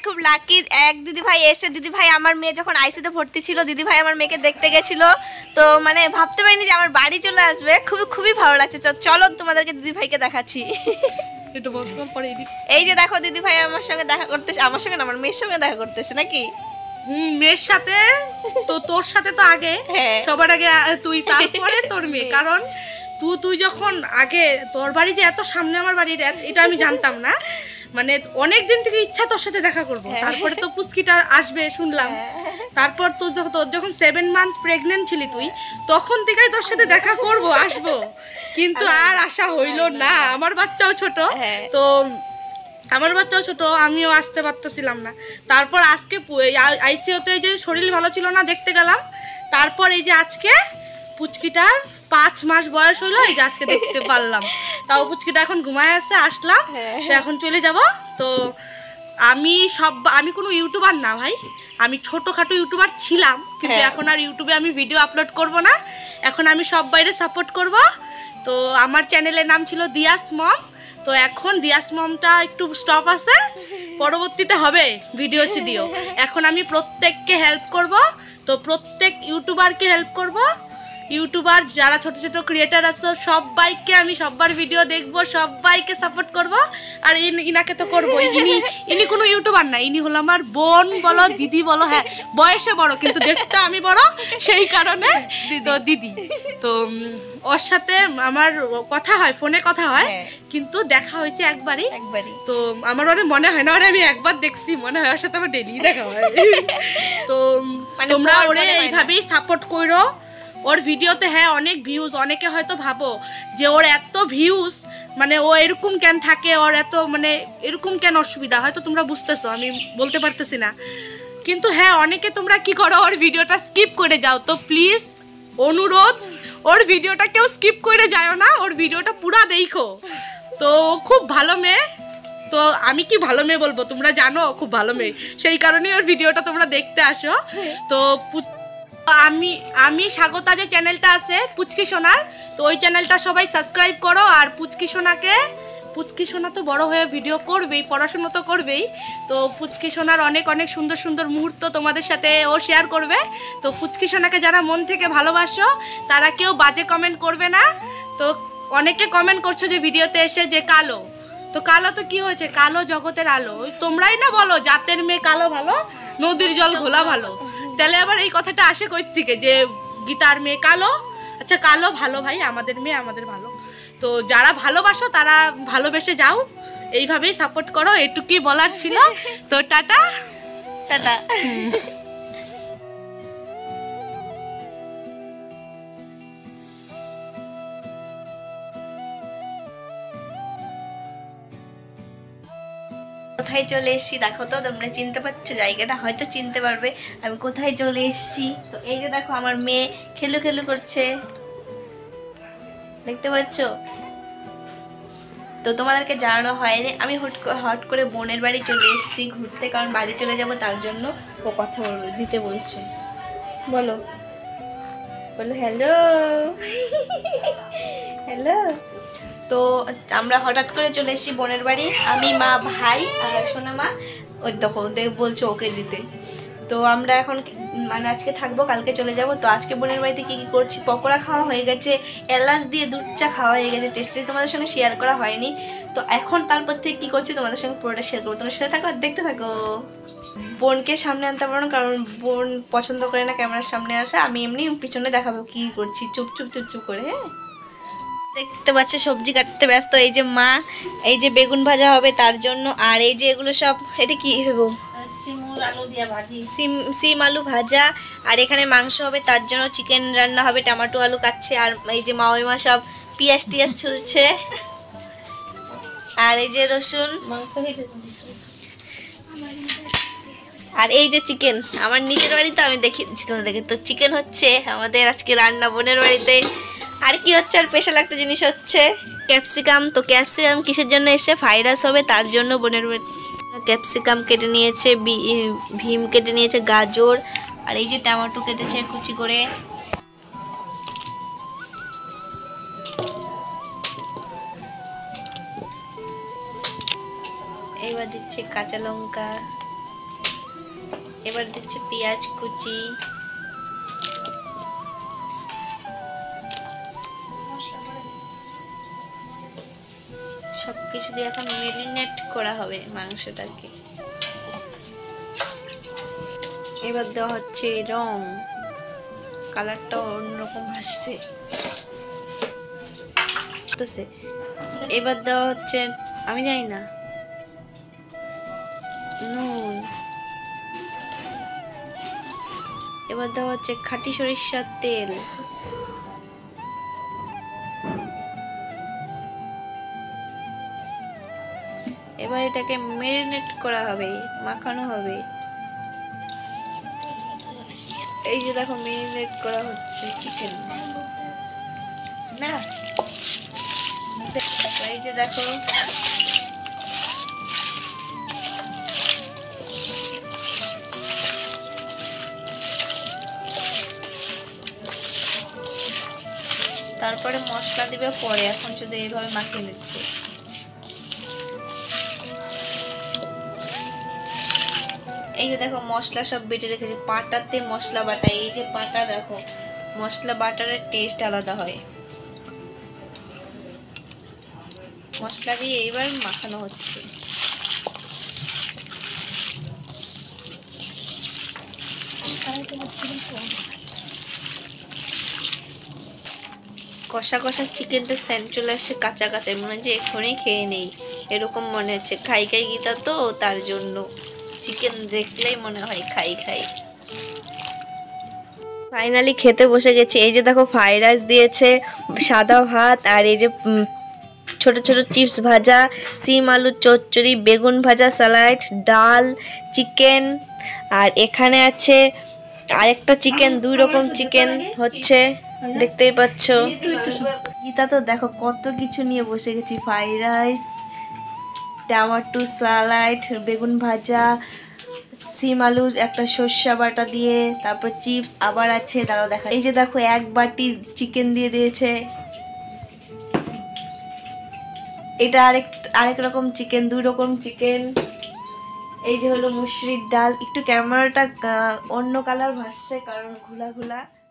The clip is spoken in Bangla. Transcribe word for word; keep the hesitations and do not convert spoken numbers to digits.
খুব লাকি, এক দিদি ভাই এসে, দিদি ভাই আমার মেয়ে যখন আইসিতে ভর্তি ছিল দিদি ভাই আমার মেয়েকে দেখতে গেছিল, তো মানে ভাবতে পারিনি যে আমার বাড়ি চলে আসবে, খুবই খুবই ভালো লাগছে। চলো তোমাদেরকে দিদি ভাইকে দেখাচ্ছি। এই যে দেখো দিদি ভাই আমার সঙ্গে দেখা করতেছে, আমার সঙ্গে না আমার মেয়ের সঙ্গে দেখা করতেছে নাকি? হুম, মেয়ের সাথে তো, তোর সাথে তো আগে, সবার আগে তুই, তারপরে তোর মেয়ে। কারণ তুই তুই যখন আগে, তোর বাড়ি যে এত সামনে আমার বাড়ির, এটা আমি জানতাম না। মানে অনেক দিন থেকে ইচ্ছা তোর সাথে দেখা করব। তারপরে তো পুচকিটা আসবে শুনলাম, তারপর তোর তোর যখন সেভেন মান্থ প্রেগনেন্ট ছিলি তুই, তখন থেকেই তোর সাথে দেখা করব, আসবো, কিন্তু আর আশা হইল না। আমার বাচ্চাও ছোট, তো আমার বাচ্চাও ছোট, আমিও আসতে পারতেছিলাম না। তারপর আজকে আইসিইউতে যে শরীর ভালো ছিল না, দেখতে গেলাম। তারপর এই যে আজকে পুচকিটার পাঁচ মাস বয়স হইলো, এই যে আজকে দেখতে পারলাম। তাও পুচকিটা এখন ঘুমায় আসছে, আসলাম, এখন চলে যাব। তো আমি সব, আমি কোনো ইউটিউবার না ভাই, আমি ছোটোখাটো ইউটিউবার ছিলাম, কিন্তু এখন আর ইউটিউবে আমি ভিডিও আপলোড করব না। এখন আমি সব বাইরে সাপোর্ট করব। তো আমার চ্যানেলের নাম ছিল দিয়াস মম, তো এখন দিয়াস মমটা একটু স্টপ আছে, পরবর্তীতে হবে ভিডিও সিডিও। এখন আমি প্রত্যেককে হেল্প করব, তো প্রত্যেক ইউটিউবারকে হেল্প করব। ইউটিউবার যারা ছোট ছোট ক্রিয়েটার আছে সবাইকে আমি সবার ভিডিও দেখব, সবাইকে সাপোর্ট করব। আর ইনাকে তো করবো, ইনি ইনি কোনো ইউটিউবার না, ইনি হলো আমার বোন বলো, দিদি বলো, হ্যাঁ বয়সে বড় কিন্তু দেখতে আমি বড়, সেই কারণে তো দিদি। তো ওর সাথে আমার কথা হয়, ফোনে কথা হয়, কিন্তু দেখা হয়েছে একবারই একবারই তো আমার অনেক মনে হয় না, ওরে আমি একবার দেখছি, মনে হয় ওর সাথে আমার ডেলি দেখা হয়। তো তোমরা ওরে এইভাবেই সাপোর্ট করো, ওর ভিডিওতে হ্যাঁ অনেক ভিউজ। অনেকে হয়তো ভাবো যে ওর এত ভিউজ, মানে ও এরকম কেন থাকে, ওর এত মানে এরকম কেন অসুবিধা, হয়তো তোমরা বুঝতেছো, আমি বলতে পারতেছি না। কিন্তু হ্যাঁ অনেকে তোমরা কি করো, ওর ভিডিওটা স্কিপ করে যাও। তো প্লিজ অনুরোধ, ওর ভিডিওটা কেউ স্কিপ করে যাও না, ওর ভিডিওটা পুরা দেখো। তো খুব ভালো মেয়ে, তো আমি কি ভালো মেয়ে বলবো, তোমরা জানো খুব ভালো মেয়ে, সেই কারণেই ওর ভিডিওটা তোমরা দেখতে আসো। তো আমি আমি স্বাগতা যে চ্যানেলটা আছে পুচকি সোনার, তো ওই চ্যানেলটা সবাই সাবস্ক্রাইব করো। আর পুচকি সোনাকে, পুচকি সোনা তো বড় হয়ে ভিডিও করবেই, পড়াশুনো তো করবেই, তো পুচকি সোনার অনেক অনেক সুন্দর সুন্দর মুহূর্ত তোমাদের সাথে ও শেয়ার করবে। তো পুচকি সোনাকে যারা মন থেকে ভালোবাসো তারা কেউ বাজে কমেন্ট করবে না। তো অনেকে কমেন্ট করছো যে ভিডিওতে এসে যে কালো, তো কালো তো কি হয়েছে, কালো জগতের আলো, ওই তোমরাই না বলো জাতের মেয়ে কালো ভালো, নদীর জল ঘোলা ভালো। তাহলে আবার এই কথাটা আসে কই থেকে যে গীতার মেয়ে কালো? আচ্ছা কালো ভালো ভাই, আমাদের মেয়ে আমাদের ভালো। তো যারা ভালোবাসো তারা ভালোবেসে যাও, এইভাবেই সাপোর্ট করো, এটুকুই বলার ছিল। তো টাটা টাটা। কোথায় চলে এসেছি দেখো তো, তোমরা চিনতে পারছো জায়গাটা, হয়তো চিনতে পারবে আমি কোথায় চলে এসেছি। তো এই যে দেখো আমার মেয়ে খেলু খেলু করছে, দেখতে পাচ্ছ? তো তোমাদেরকে জানানো হয়নি, আমি হট হট করে বোনের বাড়ি চলে এসেছি ঘুরতে, কারণ বাড়ি চলে যাব, তার জন্য ও কথা বলবে, দিতে বলছে। বলো বলো হ্যালো হ্যালো। তো আমরা হঠাৎ করে চলে এসেছি বোনের বাড়ি, আমি, মা, ভাই আর সোনা মা, ওই দেখো বলছে ওকে দিতে। তো আমরা এখন মানে আজকে থাকবো, কালকে চলে যাব। তো আজকে বোনের বাড়িতে কী কী করছি, পকোড়া খাওয়া হয়ে গেছে, এলাচ দিয়ে দুধ চা খাওয়া হয়ে গেছে, টেস্টি তোমাদের সঙ্গে শেয়ার করা হয়নি। তো এখন তারপর থেকে কী করছি তোমাদের সঙ্গে পুরোটা শেয়ার করবো, তোমরা সাথে থাকো আর দেখতে থাকো। বোনকে সামনে আনতে পারো না, কারণ বোন পছন্দ করে না ক্যামেরার সামনে আসা, আমি এমনি পিছনে দেখাবো কী করছি, চুপ চুপ চুপ চুপ করে। হ্যাঁ দেখতে পাচ্ছে সবজি কাটতে ব্যস্ত, এই যে মা, এই যে বেগুন ভাজা হবে তার জন্য, আর এই যে এগুলো সব, এটা কি হবো, সিম সিম আলু ভাজা, আর এখানে মাংস হবে তার জন্য চিকেন রান্না হবে, টমেটো আলু কাটছে, আর এই যে মাওইমা সব পিঁয়াজ টিয়াজ ছুলছে, আর এই যে রসুন, আর এই যে চিকেন আমার নিজের বাড়িতে আমি দেখি দিচ্ছি তোমাদেরকে। তো চিকেন হচ্ছে আমাদের আজকে রান্না বোনের বাড়িতে। আর কি হচ্ছে, আর স্পেশাল একটা জিনিস হচ্ছে ক্যাপসিকাম। তো ক্যাপসিকাম কিসের জন্য এসে, ফ্রাইড হবে তার জন্য বোনের ক্যাপসিকাম কেটে নিয়েছে, ভীম কেটে নিয়েছে, গাজর, আর এই যে টমেটো কেটেছে কুচি করে। এইবার দিচ্ছে কাঁচা লঙ্কা, এবার দিচ্ছে পেঁয়াজ কুচি, সবকিছু দিয়ে এখন মেরিনেট করা হবে মাংসটাকে। এবার দেওয়া হচ্ছে রং, কালারটা অন্যরকম আসছে। এবার দেওয়া হচ্ছে আমি জানি না নুন। এবার দেওয়া হচ্ছে খাঁটি সরিষার তেল। এবার এটাকে ম্যারিনেট করা হবে, মাখানো হবে। এই যে দেখো ম্যারিনেট করা হচ্ছে চিকেন না, এই যে দেখো তারপরে মশলা দিবে পরে, এখন শুধু এইভাবে মাখিয়ে নিচ্ছে। এই যে দেখো মশলা সব বেটে রেখেছে, পাটাতে মশলা বাটা। এই যে পাটা দেখো, মশলা বাটারের টেস্ট আলাদা হয়। মশলা দিয়ে এইবার মাখানো হচ্ছে। কষা কষা চিকেনটা সেন্ট চলে আসছে, কাঁচা কাঁচা, মনে হচ্ছে এখনই খেয়ে নেই এরকম মনে হচ্ছে। খাই খাই গীতা তো, তার জন্য চিকেন দেখলেই মনে হয় খাই খাই। ফাইনালি খেতে বসে গেছে। এই যে দেখো ফ্রাইড রাইস দিয়েছে, সাদা ভাত, আর এই যে ছোট ছোট চিপস ভাজা, সিম আলুর চচ্চড়ি, বেগুন ভাজা, স্যালাড, ডাল, চিকেন, আর এখানে আছে আরেকটা চিকেন। দুই রকম চিকেন হচ্ছে, দেখতেই পাচ্ছ। গীতা তো দেখো কত কিছু নিয়ে বসে গেছি, ফ্রাইড রাইস, টমেটো স্যালাড, বেগুন ভাজা, সিম আলুর একটা সর্ষা বাটা দিয়ে, তারপর চিপস আবার আছে, দাঁড়াও দেখা। এই যে দেখো এক বাটি চিকেন দিয়ে দিয়েছে। এটা আরেক আরেক রকম চিকেন, দুই রকম চিকেন। এই যে হলো মুসুরির ডাল, একটু ক্যামেরাটা অন্য কালার ভাসছে কারণ ঘোলা ঘোলা।